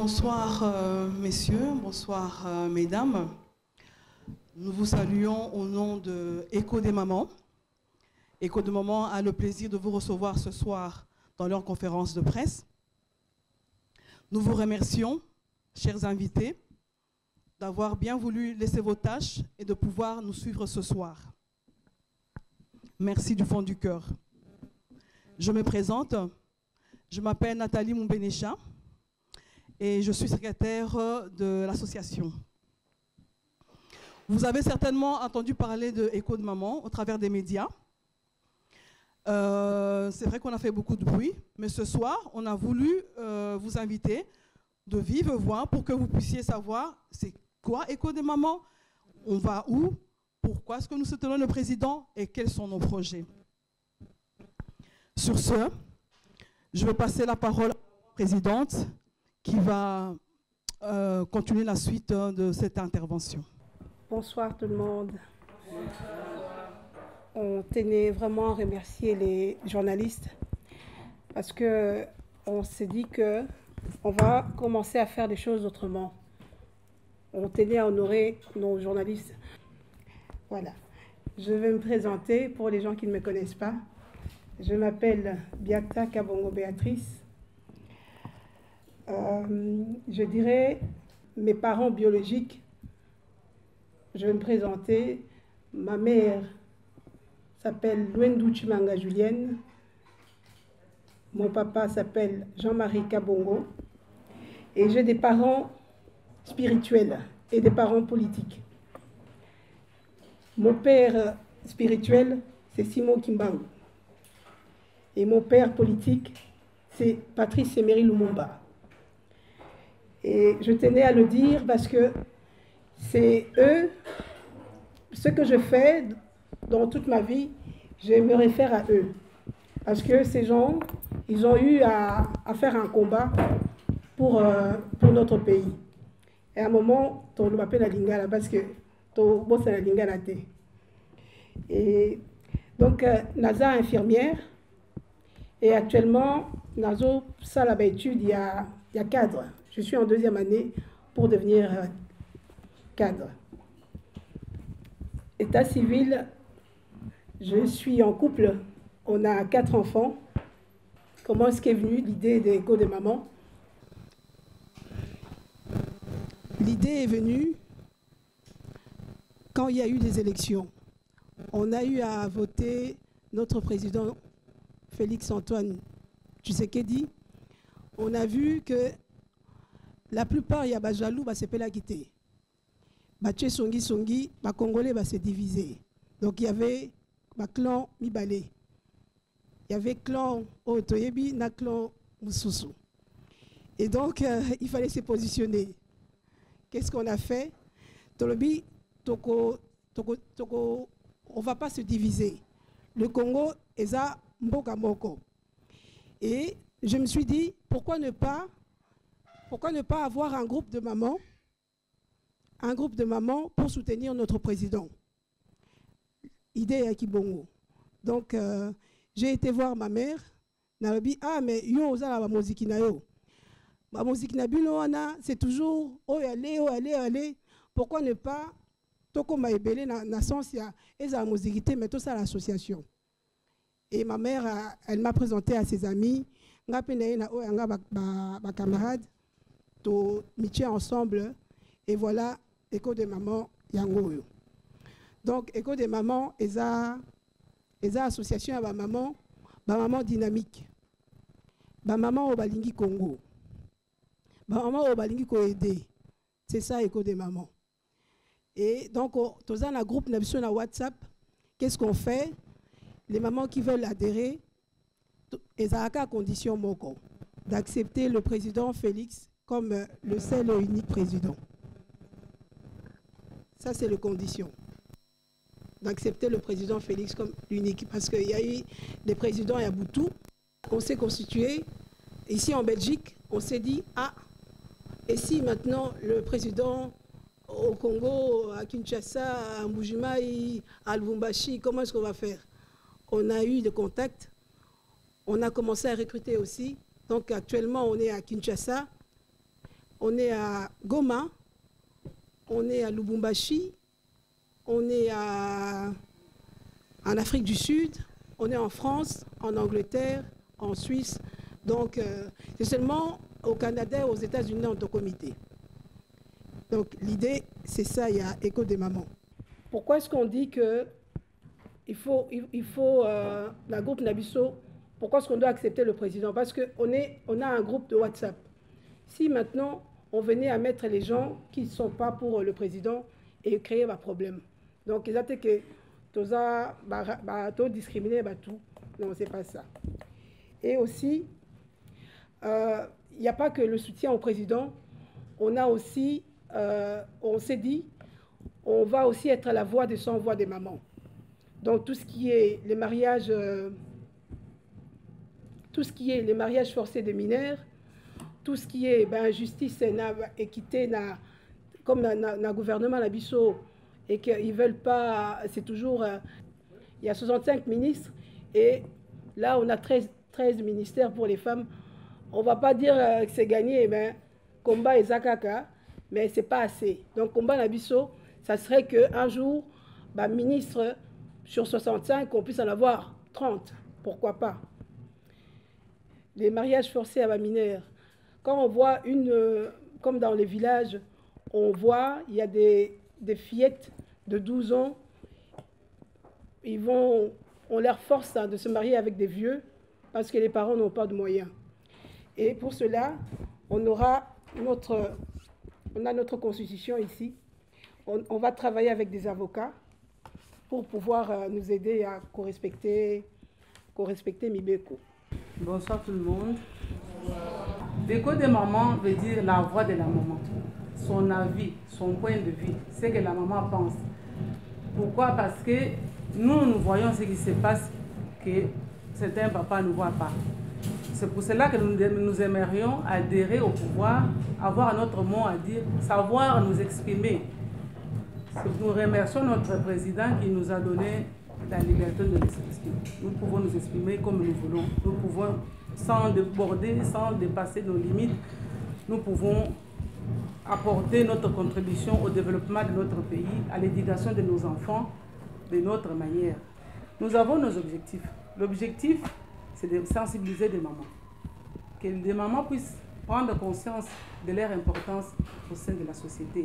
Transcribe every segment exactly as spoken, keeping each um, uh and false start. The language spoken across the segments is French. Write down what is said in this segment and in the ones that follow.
Bonsoir euh, messieurs, bonsoir euh, mesdames. Nous vous saluons au nom de Écho des mamans. Écho des mamans a le plaisir de vous recevoir ce soir dans leur conférence de presse. Nous vous remercions, chers invités, d'avoir bien voulu laisser vos tâches et de pouvoir nous suivre ce soir. Merci du fond du cœur. Je me présente, je m'appelle Nathalie Moumbenecha et je suis secrétaire de l'association. Vous avez certainement entendu parler de Écho de Maman au travers des médias. Euh, c'est vrai qu'on a fait beaucoup de bruit, mais ce soir, on a voulu euh, vous inviter de vive voix pour que vous puissiez savoir c'est quoi Écho des Mamans, on va où, pourquoi est-ce que nous soutenons le président et quels sont nos projets. Sur ce, je vais passer la parole à la présidente qui va euh, continuer la suite de cette intervention. Bonsoir tout le monde. On tenait vraiment à remercier les journalistes parce qu'on s'est dit qu'on va commencer à faire des choses autrement. On tenait à honorer nos journalistes. Voilà. Je vais me présenter pour les gens qui ne me connaissent pas. Je m'appelle Biakta Kabongo Béatrice. Euh, je dirais mes parents biologiques. Je vais me présenter. Ma mère s'appelle Luendu Chimanga Julienne. Mon papa s'appelle Jean-Marie Kabongo. Et j'ai des parents spirituels et des parents politiques. Mon père spirituel, c'est Simon Kimbangu. Et mon père politique, c'est Patrice Emery Lumumba. Et je tenais à le dire parce que c'est eux, ce que je fais dans toute ma vie, je me réfère à eux. Parce que ces gens, ils ont eu à, à faire un combat pour, euh, pour notre pays. Et à un moment, on m'appelle la lingala parce que on bosse la lingala. Et donc, euh, Naza infirmière. Et actuellement, Nazo, ça la étude, il y a, il y a cadre. Je suis en deuxième année pour devenir euh, cadre. État civil, je suis en couple. On a quatre enfants. Comment est-ce qu'est venue l'idée des Échos des mamans? L'idée est venue quand il y a eu des élections. On a eu à voter notre président Félix-Antoine Tshisekedi. On a vu que la plupart, il y a des jaloux, bah, c'est pas la quitter. Baché Songi Songi, les Congolais bah, s'est divisé. Donc il y avait le clan Mibale. Il y avait le clan Otoyebi, le clan Moussousou. Et donc euh, il fallait se positionner. Qu'est-ce qu'on a fait? Tolobi, toko, toko, toko, on ne va pas se diviser. Le Congo est à Mboka Moko. Et je me suis dit, pourquoi ne pas, pourquoi ne pas avoir un groupe de mamans, un groupe de mamans pour soutenir notre président. Idée à Kibongo. Donc, euh, j'ai été voir ma mère. Narabi, ah, mais yo, ça la musique na yo. Ma musique na binoana, c'est toujours, oh, allez, oh, allez, allez. Pourquoi ne pas, toko maïbele na, na sens ya, et la musique, mais tout ça l'association. Et ma mère, elle m'a présenté à ses amis. Nga pena na o nga ba camarade to miché ensemble et voilà Écho des mamans yango. Donc Écho des mamans eza eza association à ba maman ba maman dynamique. Ba maman au balingi Congo. Ba maman au balingi ko aider. C'est ça Écho des mamans. Et donc tous un groupe na na WhatsApp, qu'est-ce qu'on fait? Les mamans qui veulent adhérer, ils ont à condition d'accepter le président Félix comme le seul et unique président. Ça, c'est la condition. D'accepter le président Félix comme l'unique. Parce qu'il y a eu des présidents à Boutou. On s'est constitué. Ici en Belgique, on s'est dit, ah, et si maintenant le président au Congo, à Kinshasa, à Mbujimaï, à Lubumbashi, comment est-ce qu'on va faire? On a eu des contacts, on a commencé à recruter aussi. Donc actuellement, on est à Kinshasa. on est à Goma, on est à Lubumbashi, on est à, en Afrique du Sud, on est en France, en Angleterre, en Suisse. Donc, euh, c'est seulement au Canada et aux États-Unis en comité. Donc, l'idée, c'est ça, il y a Écho des mamans. Pourquoi est-ce qu'on dit que il faut, il, il faut euh, la groupe Nabiso, pourquoi est-ce qu'on doit accepter le président? Parce qu'on on a un groupe de WhatsApp. Si maintenant, on venait à mettre les gens qui ne sont pas pour le président et créer un problème. Donc, ils ont dit que tout discriminer, tout. Non, ce n'est pas ça. Et aussi, il euh, n'y a pas que le soutien au président, on a aussi, euh, on s'est dit, on va aussi être la voix des sans-voix des mamans. Donc tout ce qui est les mariages, euh, tout ce qui est les mariages forcés des mineurs, tout ce qui est ben, justice et équité, na, comme le gouvernement la Bissau, et qu'ils ne veulent pas, c'est toujours, euh, il y a soixante-cinq ministres, et là on a treize, treize ministères pour les femmes. On ne va pas dire euh, que c'est gagné, mais combat et zakaka, mais ce n'est pas assez. Donc combat la Bissau, ça serait qu'un jour, ben, ministre sur soixante-cinq, on puisse en avoir trente, pourquoi pas. Les mariages forcés à la mineur. Quand on voit une, euh, comme dans les villages, on voit, il y a des, des fillettes de douze ans, ils vont, on leur force hein, de se marier avec des vieux parce que les parents n'ont pas de moyens. Et pour cela, on aura notre, on a notre constitution ici. On, on va travailler avec des avocats pour pouvoir euh, nous aider à co-respecter co-respecter Mibeko. Bonsoir tout le monde. L'écho des mamans veut dire la voix de la maman, son avis, son point de vue, ce que la maman pense. Pourquoi? Parce que nous, nous voyons ce qui se passe que certains papas ne voient pas. C'est pour cela que nous, nous aimerions adhérer au pouvoir, avoir notre mot à dire, savoir nous exprimer. Nous remercions notre président qui nous a donné la liberté de nous exprimer. Nous pouvons nous exprimer comme nous voulons. Nous pouvons, sans déborder, sans dépasser nos limites, nous pouvons apporter notre contribution au développement de notre pays, à l'éducation de nos enfants, de notre manière. Nous avons nos objectifs. L'objectif, c'est de sensibiliser les mamans. Que les mamans puissent prendre conscience de leur importance au sein de la société.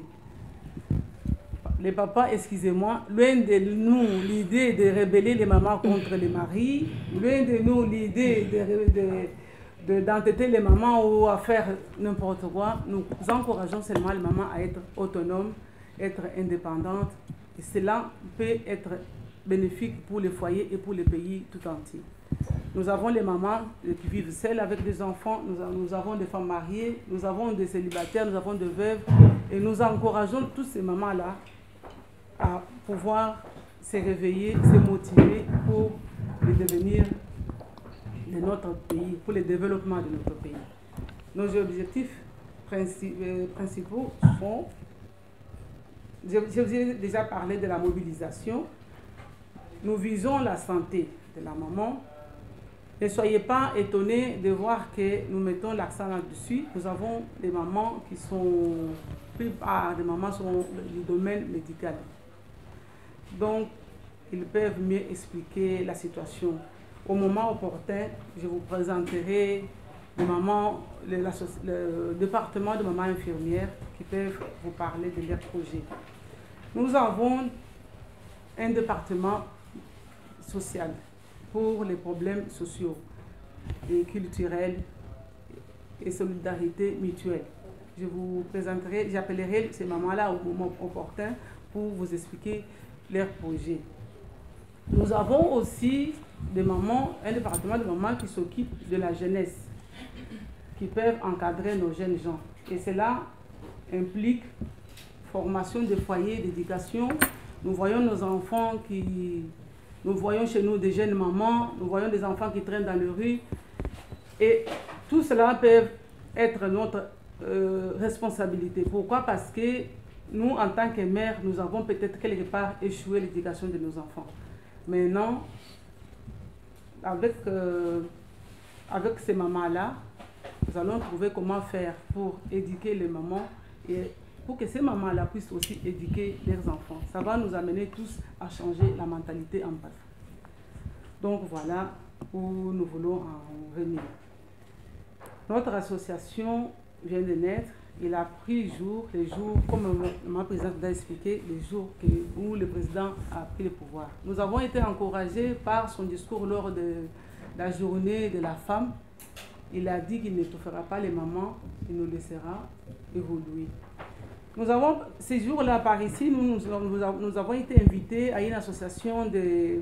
Les papas, excusez-moi, loin de nous l'idée de rébeller les mamans contre les maris, loin de nous l'idée de, de, d'entêter les mamans ou à faire n'importe quoi, nous encourageons seulement les mamans à être autonomes, être indépendantes. Et cela peut être bénéfique pour les foyers et pour les pays tout entier. Nous avons les mamans qui vivent seules avec des enfants, nous, nous avons des femmes mariées, nous avons des célibataires, nous avons des veuves, et nous encourageons tous ces mamans-là à pouvoir se réveiller, se motiver pour le devenir de notre pays, pour le développement de notre pays. Nos objectifs principaux sont, je, je vous ai déjà parlé de la mobilisation. Nous visons la santé de la maman. Ne soyez pas étonnés de voir que nous mettons l'accent là-dessus. Nous avons des mamans qui sont, la plupart des mamans sont du domaine médical. Donc, ils peuvent mieux expliquer la situation. Au moment opportun, je vous présenterai les mamans, le, la, le département de mamans infirmières qui peuvent vous parler de leurs projets. Nous avons un département social pour les problèmes sociaux et culturels et solidarité mutuelle. Je vous présenterai, j'appellerai ces mamans-là au moment opportun pour vous expliquer leurs projets. Nous avons aussi des mamans, un département de mamans qui s'occupe de la jeunesse, qui peuvent encadrer nos jeunes gens. Et cela implique formation des foyers d'éducation. Nous voyons nos enfants qui... Nous voyons chez nous des jeunes mamans, nous voyons des enfants qui traînent dans les rues. Et tout cela peut être notre euh, responsabilité. Pourquoi? Parce que nous, en tant que mères, nous avons peut-être quelque part échoué l'éducation de nos enfants. Maintenant, avec, euh, avec ces mamans-là, nous allons trouver comment faire pour éduquer les mamans et pour que ces mamans-là puissent aussi éduquer leurs enfants. Ça va nous amener tous à changer la mentalité en bas. Donc voilà où nous voulons en venir. Notre association vient de naître. Il a pris jour, les jours, comme ma présidente l'a expliqué, les jours que, où le président a pris le pouvoir. Nous avons été encouragés par son discours lors de la journée de la femme. Il a dit qu'il ne fera pas les mamans, il nous laissera évoluer. Nous avons, ces jours-là, par ici, nous, nous, nous, nous avons été invités à une association de,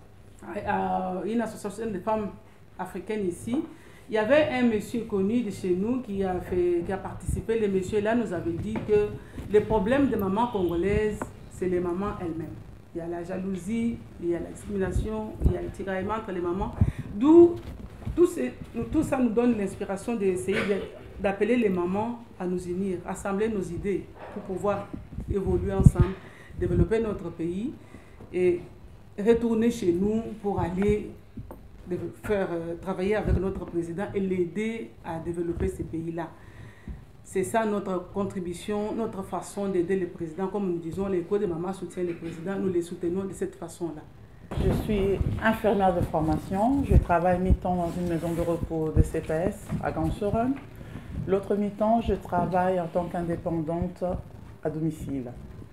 à, à une association de femmes africaines ici. Il y avait un monsieur connu de chez nous qui a, fait, qui a participé. Le monsieur là nous avait dit que le problème des mamans congolaises, c'est les mamans elles-mêmes. Il y a la jalousie, il y a la discrimination, il y a le tiraillement entre les mamans. D'où tout, tout ça nous donne l'inspiration d'essayer d'appeler les mamans à nous unir, assembler nos idées pour pouvoir évoluer ensemble, développer notre pays et retourner chez nous pour aller de faire euh, travailler avec notre président et l'aider à développer ces pays-là. C'est ça notre contribution, notre façon d'aider le président. Comme nous disons, l'écho de maman soutient le président, nous les soutenons de cette façon-là. Je suis infirmière de formation, je travaille mi-temps dans une maison de repos de C P S à Gansuren. L'autre mi-temps, je travaille en tant qu'indépendante à domicile.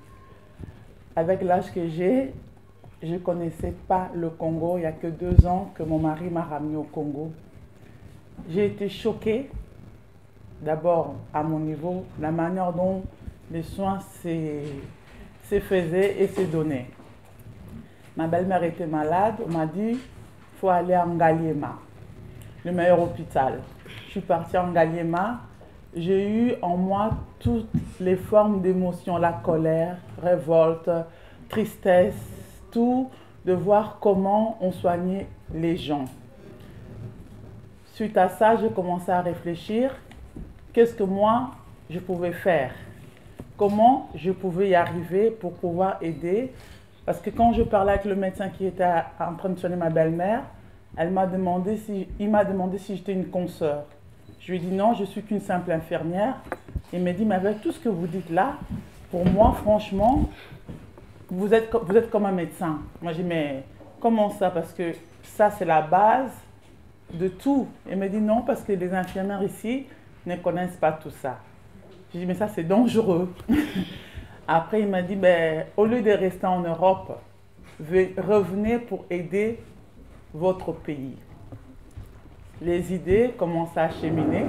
Avec l'âge que j'ai, je ne connaissais pas le Congo. Il n'y a que deux ans que mon mari m'a ramenée au Congo. J'ai été choquée, d'abord à mon niveau, la manière dont les soins se faisaient et se donnaient. Ma belle-mère était malade, on m'a dit il faut aller à Ngaliema, le meilleur hôpital. Je suis partie à Ngaliema, j'ai eu en moi toutes les formes d'émotions, la colère, révolte, tristesse, tout, de voir comment on soignait les gens. Suite à ça, j'ai commencé à réfléchir, qu'est-ce que moi, je pouvais faire? Comment je pouvais y arriver pour pouvoir aider? Parce que quand je parlais avec le médecin qui était en train de soigner ma belle-mère, elle m'a demandé si, il m'a demandé si j'étais une consoeur. Je lui ai dit non, je suis qu'une simple infirmière. Il m'a dit, mais avec tout ce que vous dites là, pour moi, franchement, Vous êtes, vous êtes comme un médecin. Moi, j'ai dit, mais comment ça? Parce que ça, c'est la base de tout. Il me dit, non, parce que les infirmières ici ne connaissent pas tout ça. J'ai dit, mais ça, c'est dangereux. Après, il m'a dit, ben, au lieu de rester en Europe, revenez pour aider votre pays. Les idées commencent à cheminer.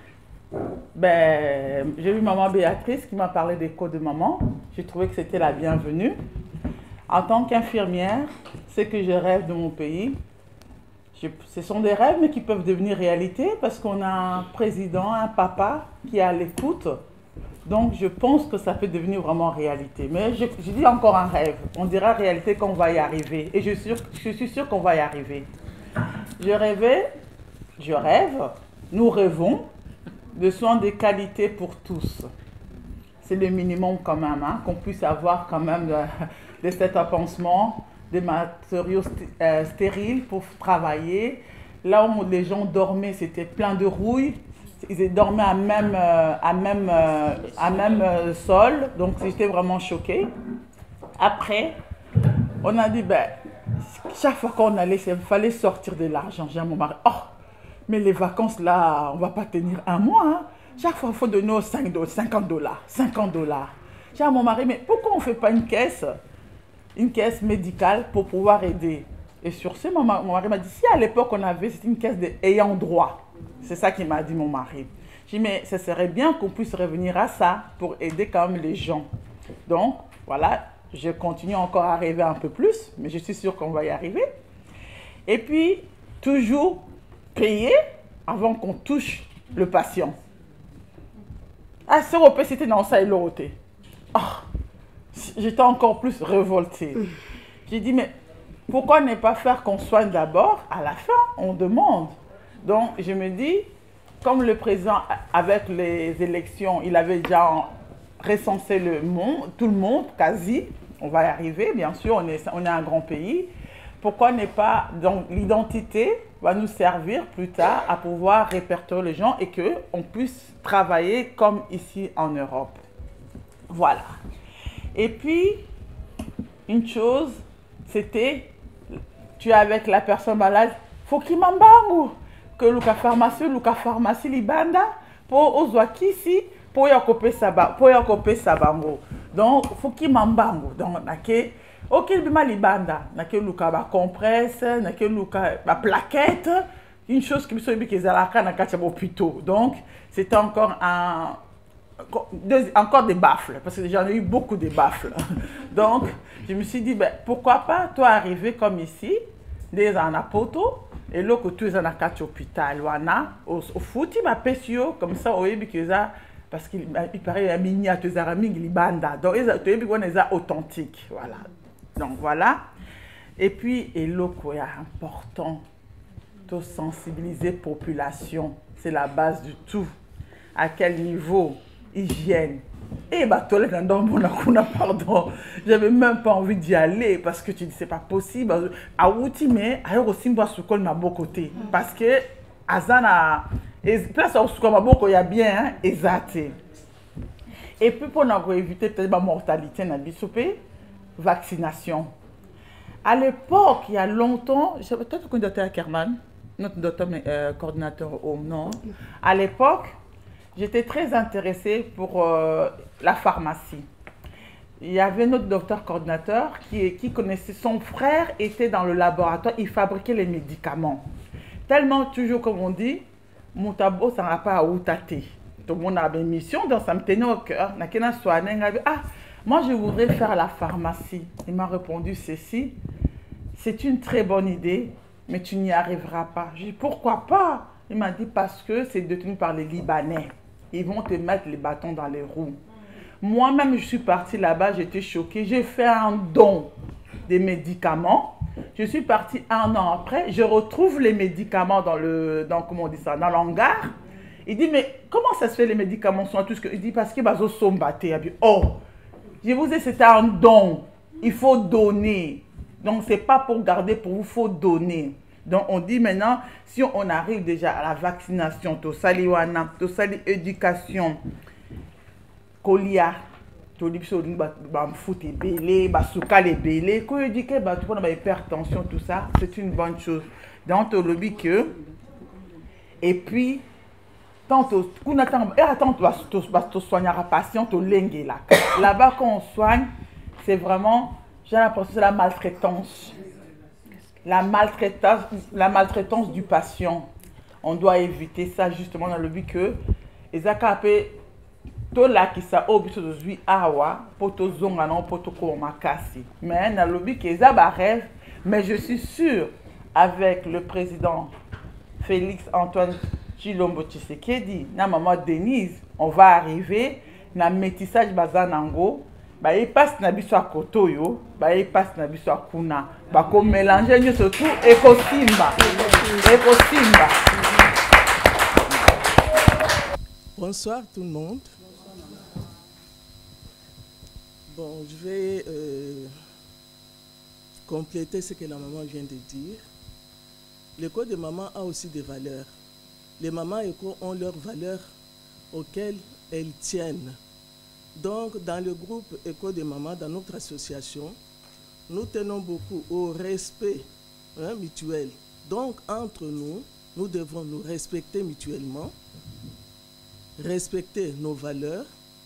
Ben, j'ai vu maman Béatrice qui m'a parlé des codes de maman. J'ai trouvé que c'était la bienvenue. En tant qu'infirmière, ce que je rêve de mon pays, je, ce sont des rêves mais qui peuvent devenir réalité parce qu'on a un président, un papa qui est à l'écoute. Donc je pense que ça peut devenir vraiment réalité. Mais je, je dis encore un rêve. On dira réalité qu'on va y arriver. Et je suis, je suis sûre qu'on va y arriver. Je rêvais, je rêve, nous rêvons de soins de qualité pour tous. C'est le minimum quand même, hein, qu'on puisse avoir quand même de, de cet pansement, des matériaux st euh, stériles pour travailler. Là où les gens dormaient, c'était plein de rouille. Ils dormaient à même, euh, à même, euh, à même euh, sol, donc j'étais vraiment choquée. Après, on a dit, ben, chaque fois qu'on allait, il fallait sortir de l'argent. J'ai à mon mari, oh, mais les vacances là, on ne va pas tenir un mois. Hein. Chaque fois, il faut donner cinquante dollars. cinquante dollars. J'ai à mon mari, mais pourquoi on ne fait pas une caisse, une caisse médicale pour pouvoir aider? Et sur ce, mon mari m'a dit, si à l'époque on avait, c'était une caisse d'ayant droit. C'est ça qu'il m'a dit mon mari. J'ai dit, mais ce serait bien qu'on puisse revenir à ça pour aider quand même les gens. Donc, voilà, je continue encore à rêver un peu plus, mais je suis sûre qu'on va y arriver. Et puis, toujours payer avant qu'on touche le patient. Ah, ce repère, c'était dans ça et l'autre. Oh, j'étais encore plus révoltée. J'ai dit, mais pourquoi ne pas faire qu'on soigne d'abord? À la fin, on demande. Donc, je me dis, comme le président, avec les élections, il avait déjà recensé le monde, tout le monde, quasi, on va y arriver, bien sûr, on est, on est un grand pays. pourquoi n'est pas... Donc, l'identité va nous servir plus tard à pouvoir répertorier les gens et qu'on puisse travailler comme ici en Europe. Voilà. Et puis, une chose, c'était, tu es avec la personne malade, faut qu'il m'embarque, que la pharmacie, la pharmacie, libanda, pour ozwaki ici, pour y occuper sa pour y occuper sa bango. Donc, faut qu'il m'embarque. Donc, nake, ok, bima libanda, nake luka ba compresse, nake luka ba plaquette, une chose qui me semble que zalaka na katia hôpitaux. Donc, c'était encore un Deux, encore des baffles, parce que j'en ai eu beaucoup de baffles. Donc, je me suis dit, ben, pourquoi pas, toi, arriver comme ici, des en apoto, et là, que tu es en a quatre hôpital, au foot, il m'a pêché, comme ça, au Yébikeza, parce qu'il paraît, il y a miniature, il y a banda. Donc, il y a authentique. Voilà. Donc, voilà. Et puis, et là, il est important de sensibiliser la population. C'est la base du tout. À quel niveau? Hygiène. Et bah, toilette dans mon akuna, pardon. J'avais même pas envie d'y aller parce que tu dis c'est pas possible. À outil, mais ailleurs aussi, moi, sous col m'a beau côté. Parce que, Azana, place où sous ma beau, il y a bien, exact. Et puis, pour nous éviter peut-être la mortalité, dans le vaccination. À l'époque, il y a longtemps, je sais peut-être qu'on était à Kerman, notre docteur euh, coordinateur au non. À l'époque, j'étais très intéressée pour euh, la pharmacie. Il y avait notre docteur coordinateur qui, qui connaissait, son frère était dans le laboratoire, il fabriquait les médicaments. Tellement, toujours comme on dit, mon tableau, ça n'a pas à outater. Tout le monde avait une mission, donc ça me tenait au cœur. Ah, moi je voudrais faire la pharmacie. Il m'a répondu ceci, c'est une très bonne idée, mais tu n'y arriveras pas. J'ai dit, pourquoi pas? Il m'a dit, parce que c'est détenu par les Libanais. Ils vont te mettre les bâtons dans les roues. Moi-même, je suis partie là-bas, j'étais choquée. J'ai fait un don des médicaments. Je suis partie un an après. Je retrouve les médicaments dans le, dans, comment on dit ça, dans l'hangar. Il dit, mais comment ça se fait les médicaments sont tout ce que... Il dit, parce que bazo sont battés. Oh, je vous ai, c'était un don. Il faut donner. Donc, ce n'est pas pour garder pour vous, il faut donner. Donc, on dit maintenant, si on arrive déjà à la vaccination, to saliwana, to sali éducation, kolia, to lipso, ba foot et belé, ba souka les belé, ko éduquer, ba tout le monde hypertension, tout ça, c'est une bonne chose. Donc, on lobby que, et puis, tant qu'on attend, et attends, tu soigneras patient, tu lengue là. Là-bas, quand on soigne, c'est vraiment, j'ai l'impression que c'est la maltraitance. La maltraitance, la maltraitance du patient. On doit éviter ça justement dans le but que les acapés, tout là qui ça oblige de jouer awa, pour tout zonga non pour tout comme casser. Mais dans le but que ça rêve, mais je suis sûre avec le président Félix Antoine Tshilombo Tshisekedi, na maman Denise, on va arriver na métissage bazanango. Bah, il passe na biso à Kotoyo, bah, il passe na biso à Kuna. Bah, comme mélanger surtout Ekosimba. Ekosimba. Bonsoir tout le monde. Bon, je vais euh, compléter ce que la maman vient de dire. L'école de maman a aussi des valeurs. Les mamans écoles ont leurs valeurs auxquelles elles tiennent. Donc, dans le groupe École des mamans, dans notre association, nous tenons beaucoup au respect hein, mutuel. Donc, entre nous, nous devons nous respecter mutuellement, respecter nos valeurs,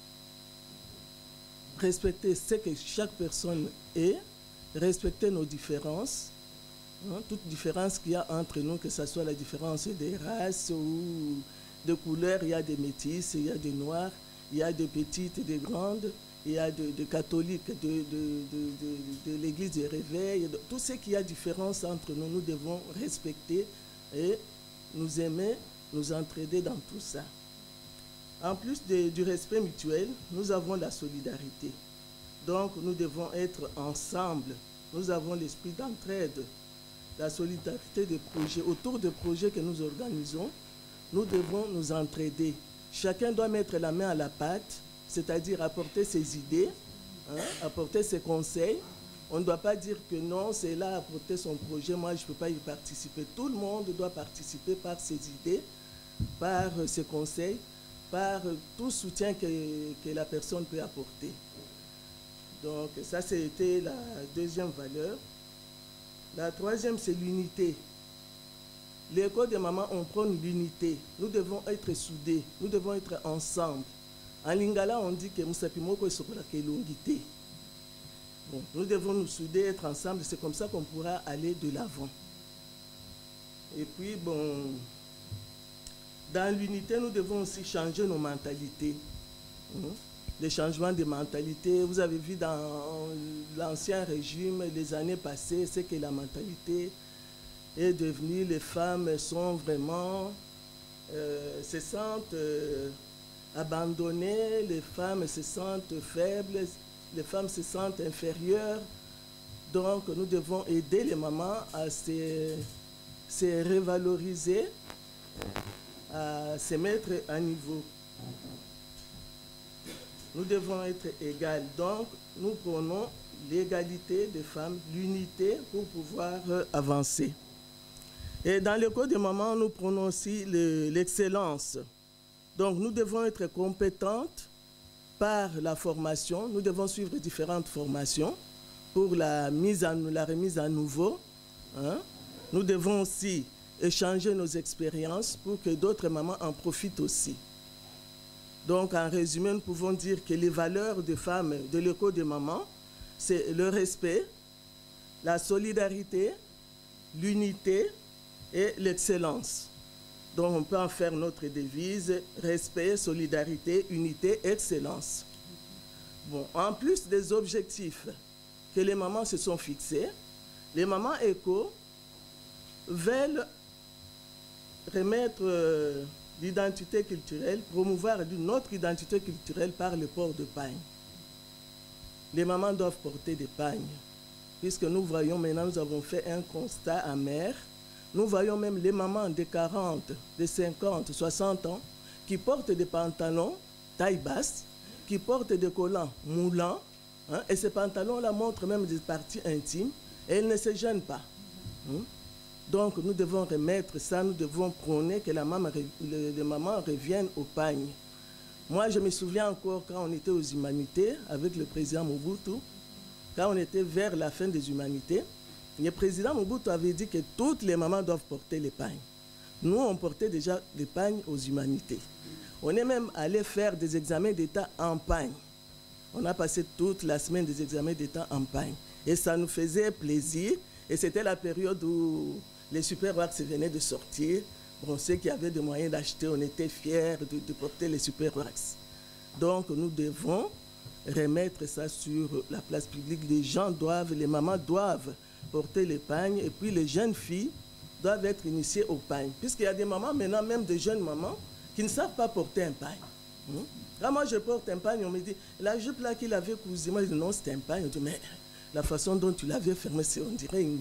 respecter ce que chaque personne est, respecter nos différences, hein, toute différence qu'il y a entre nous, que ce soit la différence des races ou de couleurs, il y a des métis, il y a des noirs, il y a des petites et des grandes, il y a des de catholiques, de, de, de, de, de l'église du réveil. De, tout ce qui a différence entre nous, nous devons respecter et nous aimer, nous entraider dans tout ça. En plus de, du respect mutuel, nous avons la solidarité. Donc nous devons être ensemble. Nous avons l'esprit d'entraide, la solidarité des projets. Autour des projets que nous organisons, nous devons nous entraider. Chacun doit mettre la main à la pâte, c'est-à-dire apporter ses idées, hein, apporter ses conseils On ne doit pas dire que non, c'est là à porter son projet, moi je ne peux pas y participer. Tout le monde doit participer par ses idées, par ses conseils, par tout soutien que, que la personne peut apporter. Donc ça, c'était la deuxième valeur. La troisième, c'est l'unité. L'école des mamans, on prend l'unité. Nous devons être soudés, nous devons être ensemble. En lingala, on dit que Moussapimoko est l'unité. Bon, nous devons nous souder, être ensemble, c'est comme ça qu'on pourra aller de l'avant. Et puis, bon, dans l'unité, nous devons aussi changer nos mentalités. Hein? Les changements de mentalité, vous avez vu dans l'ancien régime, les années passées, c'est que la mentalité est devenue, les femmes sont vraiment, euh, se sentent euh, abandonnées, les femmes se sentent faibles, les femmes se sentent inférieures. Donc nous devons aider les mamans à se, se revaloriser, à se mettre à niveau. Nous devons être égales. Donc, nous prenons l'égalité des femmes, l'unité pour pouvoir euh, avancer. Et dans le code des mamans, nous prenons aussi l'excellence. Donc, nous devons être compétentes par la formation. Nous devons suivre différentes formations pour la, mise en, la remise à nouveau. Hein? Nous devons aussi échanger nos expériences pour que d'autres mamans en profitent aussi. Donc, en résumé, nous pouvons dire que les valeurs des femmes de l'école des mamans, c'est le respect, la solidarité, l'unité et l'excellence. Donc, on peut en faire notre devise, respect, solidarité, unité, excellence. Bon, en plus des objectifs que les mamans se sont fixés, les mamans éco veulent remettre euh, l'identité culturelle, promouvoir notre identité culturelle par le port de pagne. Les mamans doivent porter des pagnes, puisque nous voyons maintenant, nous avons fait un constat amer. Nous voyons même les mamans de quarante, de cinquante, soixante ans qui portent des pantalons taille basse, qui portent des collants moulants, hein, et ces pantalons-là montrent même des parties intimes, et elles ne se gênent pas. Hein. Donc nous devons remettre ça, nous devons prôner que la maman, les, les mamans reviennent au pagne. Moi, je me souviens encore quand on était aux humanités avec le président Mobutu, quand on était vers la fin des humanités, le président Mobutu avait dit que toutes les mamans doivent porter les pagnes. Nous, on portait déjà les pagnes aux humanités. On est même allé faire des examens d'État en pagne. On a passé toute la semaine des examens d'État en pagne. Et ça nous faisait plaisir. Et c'était la période où les super wax venaient de sortir. Bon, ceux qui avaient des moyens d'acheter, on était fiers de, de porter les super wax. Donc, nous devons remettre ça sur la place publique. Les gens doivent, les mamans doivent porter les pagnes. Et puis, les jeunes filles doivent être initiées au pagne. Puisqu'il y a des mamans, maintenant même des jeunes mamans, qui ne savent pas porter un pagne. Hum? Quand moi je porte un pagne, on me dit, la jupe là qu'il avait cousue, moi je dis non, c'est un pagne. On dit, mais la façon dont tu l'avais fermé, on dirait une,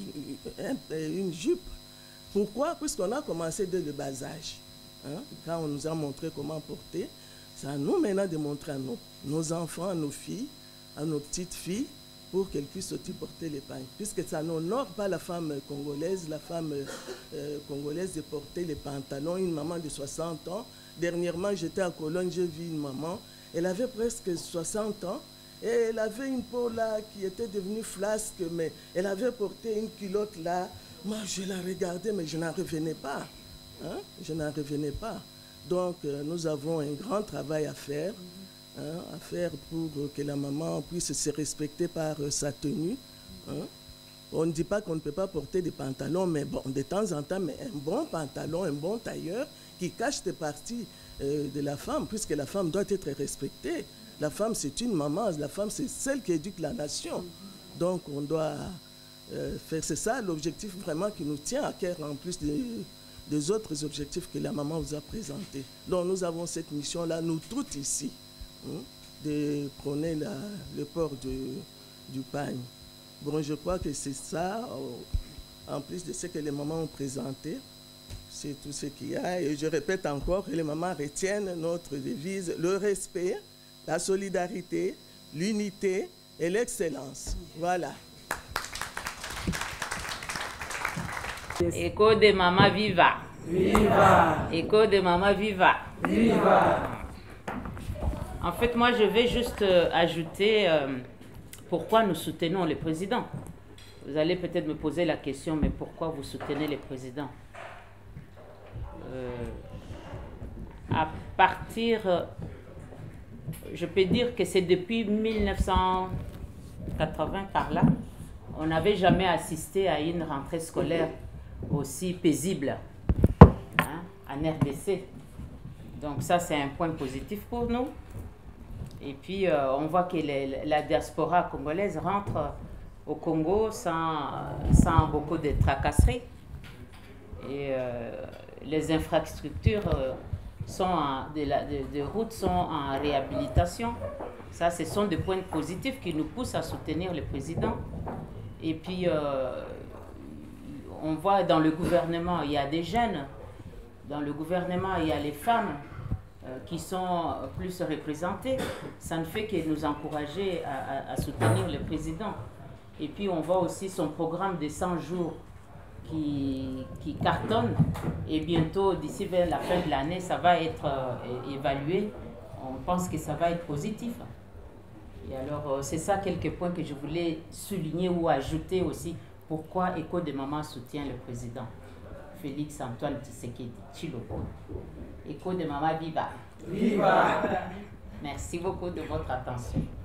une, une jupe. Pourquoi? Puisqu'on a commencé dès le bas âge. Hein? Quand on nous a montré comment porter, c'est à nous maintenant de montrer à nos, nos enfants, à nos filles, à nos petites filles, pour qu'elles puissent aussi porter les pagnes. Puisque ça n'honore pas la femme congolaise, la femme euh, congolaise de porter les pantalons. Une maman de soixante ans, dernièrement j'étais à Cologne, j'ai vu une maman, elle avait presque soixante ans, et elle avait une peau là qui était devenue flasque, mais elle avait porté une culotte là. Moi je la regardais, mais je n'en revenais pas. Hein? Je n'en revenais pas. Donc euh, nous avons un grand travail à faire. Hein, à faire pour que la maman puisse se respecter par euh, sa tenue. Hein. On ne dit pas qu'on ne peut pas porter des pantalons, mais bon, de temps en temps, mais un bon pantalon, un bon tailleur qui cache des parties euh, de la femme, puisque la femme doit être respectée. La femme, c'est une maman, la femme, c'est celle qui éduque la nation. Donc, on doit euh, faire, c'est ça l'objectif vraiment qui nous tient à cœur, en plus des, des autres objectifs que la maman vous a présentés. Donc, nous avons cette mission-là, nous toutes ici, de prôner la, le port de, du pagne. Bon, je crois que c'est ça, en plus de ce que les mamans ont présenté, c'est tout ce qu'il y a. Et je répète encore que les mamans retiennent notre devise, le respect, la solidarité, l'unité et l'excellence. Voilà. Écho de Maman Viva. Viva. Écho de Maman Viva. Viva. En fait, moi, je vais juste euh, ajouter euh, pourquoi nous soutenons le président. Vous allez peut-être me poser la question, mais pourquoi vous soutenez le président? euh, À partir, euh, je peux dire que c'est depuis mille neuf cent quatre-vingts par là, on n'avait jamais assisté à une rentrée scolaire aussi paisible, hein, en R D C. Donc ça, c'est un point positif pour nous. Et puis, euh, on voit que les, la diaspora congolaise rentre au Congo sans, sans beaucoup de tracasseries. Et euh, les infrastructures euh, sont en, de, la, de, de routes sont en réhabilitation. Ça, ce sont des points positifs qui nous poussent à soutenir le président. Et puis, euh, on voit dans le gouvernement, il y a des jeunes. Dans le gouvernement, il y a les femmes euh, qui sont plus représentées. Ça ne fait que nous encourager à, à, à soutenir le président. Et puis, on voit aussi son programme de cent jours qui, qui cartonne. Et bientôt, d'ici vers la fin de l'année, ça va être euh, évalué. On pense que ça va être positif. Et alors, euh, c'est ça quelques points que je voulais souligner ou ajouter aussi. Pourquoi Écho de Maman soutient le président Félix Antoine Tshisekedi Tshilombo. Écho de Maman Viva. Viva. Merci beaucoup de votre attention.